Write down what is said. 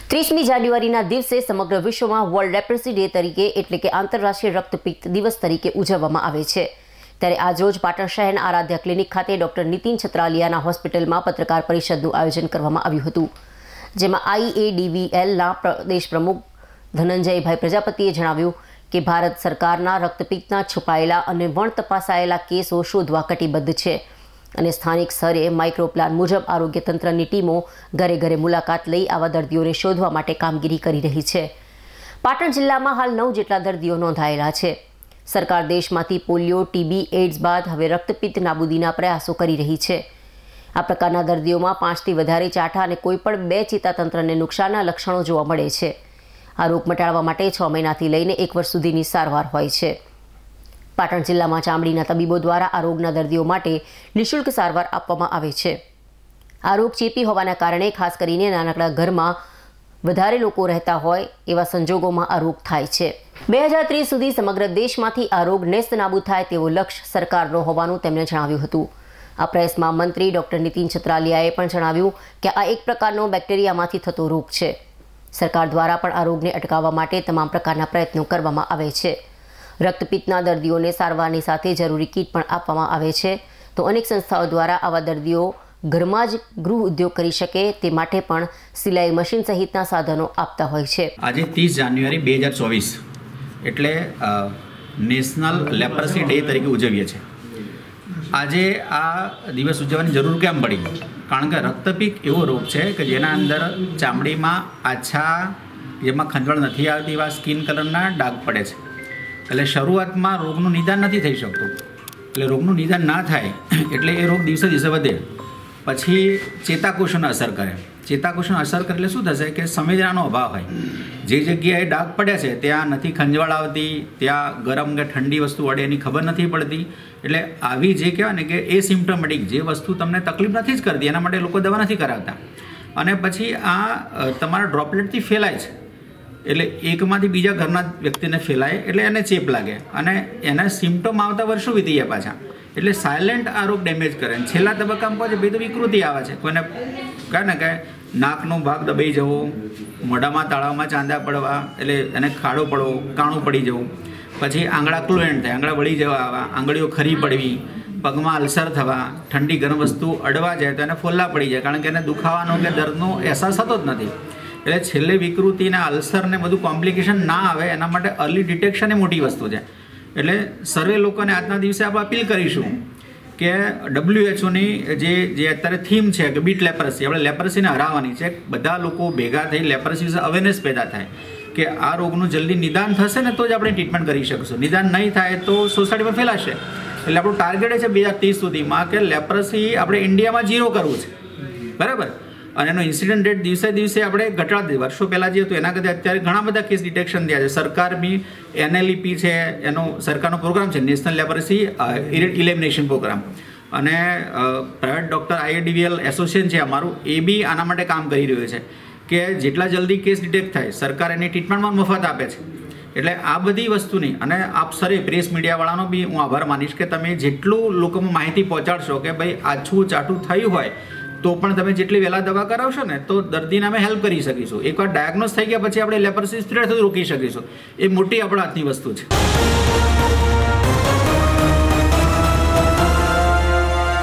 30મી જાન્યુઆરીના દિવસે સમગ્ર વિશ્વમાં વર્લ્ડ લેપ્રસી ડે તરીકે એટલે કે આંતરરાષ્ટ્રીય રક્તપિત્ત દિવસ તરીકે ઉજવવામાં આવે છે। ત્યારે આજરોજ પાટણ શહેરના આરાધ્યા ક્લિનિક ખાતે ડોક્ટર નીતિન છત્રાલિયાના હોસ્પિટલમાં પત્રકાર પરિષદનું આયોજન કરવામાં આવ્યું હતું, જેમાં IADVLના પ્રદેશ પ્રમુખ ધનંજયભાઈ પ્રજાપતિએ જણાવ્યું કે ભારત સરકારના રક્તપિત્તના છુપાયેલા અને વણતપાસાયેલા કેસો શોધવા કટિબદ્ધ છે અને સ્થાનિક સ્તરે માઇક્રો પ્લાન મુજબ આરોગ્ય તંત્રની ટીમો ઘરે ઘરે મુલાકાત લઈ આવા દર્દીઓને શોધવા માટે કામગીરી કરી રહી છે। પાટણ જિલ્લામાં હાલ 9 જેટલા દર્દીઓ નોંધાયેલા છે। સરકાર દેશમાંથી પોલિયો, TB, એડ્સ બાદ હવે રક્તપિત્ત નાબૂદીના પ્રયાસો કરી રહી છે। આ પ્રકારના દર્દીઓમાં 5થી વધારે ચાઠા અને કોઈપણ 2 ચેતાતંત્રને નુકસાનના લક્ષણો જોવા મળે છે। આ રોગ મટાડવા માટે 6 મહિનાથી લઈને 1 વર્ષ સુધીની સારવાર હોય છે। પાટણ જિલ્લામાં ચામડીના તબીબો દ્વારા આ રોગના દર્દીઓ માટે નિઃશુલ્ક સારવાર આપવામાં આવે છે। આ રોગ ચેપી હોવાના કારણે ખાસ કરીને નાનકડા ઘરમાં વધારે લોકો રહેતા હોય એવા સંજોગોમાં આ રોગ થાય છે। 2030 સુધી સમગ્ર દેશમાંથી આ રોગ નેસ્તનાબૂદ થાય તેવો લક્ષ્ય સરકારનો હોવાનું તેમણે જણાવ્યું હતું। આ પ્રેસમાં મંત્રી ડોક્ટર નીતિન છત્રાલિયાએ પણ જણાવ્યું કે આ એક પ્રકારનો બેક્ટેરિયામાંથી થતો રોગ છે। સરકાર દ્વારા પણ આ રોગને અટકાવવા માટે તમામ પ્રકારના પ્રયત્નો કરવામાં આવે છે। રક્તપિત્તના દર્દીઓને સારવારની સાથે જરૂરી કીટ પણ આપવામાં આવે છે, તો અનેક સંસ્થાઓ દ્વારા આવા દર્દીઓ ઘરમાં જ ગૃહ ઉદ્યોગ કરી શકે તે માટે પણ સિલાઈ મશીન સહિતના સાધનો આપતા હોય છે। આજે 30 જાન્યુઆરી 2024 એટલે નેશનલ લેપ્રસી ડે તરીકે ઉજવીએ છીએ। આજે આ દિવસ ઉજવવાની જરૂર કેમ પડી? કારણ કે રક્તપિત્ત એવો રોગ છે કે જેના અંદર ચામડીમાં આછા, જેમાં ખંજવાળ નથી આવતી એવા સ્કિન કલરના ડાઘ પડે છે। એટલે શરૂઆતમાં રોગનું નિદાન નથી થઈ શકતું। એટલે રોગનું નિદાન ના થાય એટલે એ રોગ દિવસે દિવસે વધે, પછી ચેતાકોષોને અસર કરે। ચેતાકોષોને અસર કરે એટલે શું થશે કે સંવેદનાનો અભાવ હોય। જે જગ્યાએ ડાઘ પડ્યા છે ત્યાં નથી ખંજવાળ આવતી, ત્યાં ગરમ કે ઠંડી વસ્તુ વડે એની ખબર નથી પડતી। એટલે આવી જે કહેવાય ને કે એ સિમ્પ્ટમેટિક જે વસ્તુ તમને તકલીફ નથી જ કરતી એના માટે લોકો દવા નથી કરાવતા, અને પછી આ તમારા ડ્રોપલેટથી ફેલાય છે। એટલે એકમાંથી બીજા ઘરના વ્યક્તિને ફેલાય એટલે એને ચેપ લાગે અને એના સિમ્પટમ આવતા વર્ષો વીતી ગયા પાછા। એટલે સાયલેન્ટ આ રોગ ડેમેજ કરે। છેલ્લા તબક્કામાં પછી બે તો વિકૃતિ આવે છે, કોઈને કહે ને કે નાકનો ભાગ દબાઈ જવો, મોઢામાં તાળામાં ચાંદા પડવા એટલે એને ખાડો પડવો, કાણું પડી જવું, પછી આંગળા ક્લોએન્ટ થાય, આંગળા વળી જવા આવા, આંગળીઓ ખરી પડવી, પગમાં અલ્સર થવા, ઠંડી ગરમ વસ્તુ અડવા જાય તો એને ફોલ્લા પડી જાય, કારણ કે એને દુખાવાનો કે દર્દનો અહેસાસ થતો જ નથી। એટલે છેલ્લે વિકૃતિને અલ્સરને બધું કોમ્પ્લિકેશન ના આવે એના માટે અર્લી ડિટેક્શન એ મોટી વસ્તુ છે। એટલે સર્વે લોકોને આજના દિવસે આપણે અપીલ કરીશું કે WHOની જે અત્યારે થીમ છે કે બીટ લેપ્રસી, આપણે લેપ્રસીને હરાવવાની છે। બધા લોકો ભેગા થઈ લેપ્રસી વિશે અવેરનેસ પેદા થાય કે આ રોગનું જલ્દી નિદાન થશે ને તો જ આપણે ટ્રીટમેન્ટ કરી શકીશું। નિદાન નહીં થાય તો સોસાયટીમાં ફેલાશે। એટલે આપણું ટાર્ગેટ છે 2030 સુધીમાં કે લેપ્રસી આપણે ઇન્ડિયામાં 0 કરવું છે, બરાબર? અને એનો ઇન્સિડન્ટ રેટ દિવસે દિવસે આપણે ઘટાડી, વર્ષો પહેલાં જે હતું એના કરતાં અત્યારે ઘણા બધા કેસ ડિટેક્શન થયા છે। સરકાર બી NLEP છે, એનો સરકારનો પ્રોગ્રામ છે નેશનલ લેપ્રસી ઇલિમિનેશન પ્રોગ્રામ, અને પ્રાઇવેટ ડૉક્ટર IADVL એસોસિએશન છે અમારું, એ બી આના માટે કામ કરી રહ્યું છે કે જેટલા જલ્દી કેસ ડિટેક્ટ થાય સરકાર એની ટ્રીટમેન્ટમાં મફત આપે છે। એટલે આ બધી વસ્તુની, અને આપ સરે પ્રેસ મીડિયાવાળાનો બી હું આભાર માનીશ કે તમે જેટલું લોકોમાં માહિતી પહોંચાડશો કે ભાઈ આછું ચાટું થયું હોય તો પણ તમે જેટલી વહેલા દવા કરાવશો ને તો દર્દીને અમે હેલ્પ કરી શકીશું। એકવાર ડાયગ્નોઝ થઈ ગયા પછી આપણે લેપ્રસી સ્પ્રેડ થતું રોકી શકીશું। એ મોટી આપણા હાથની વસ્તુ છે।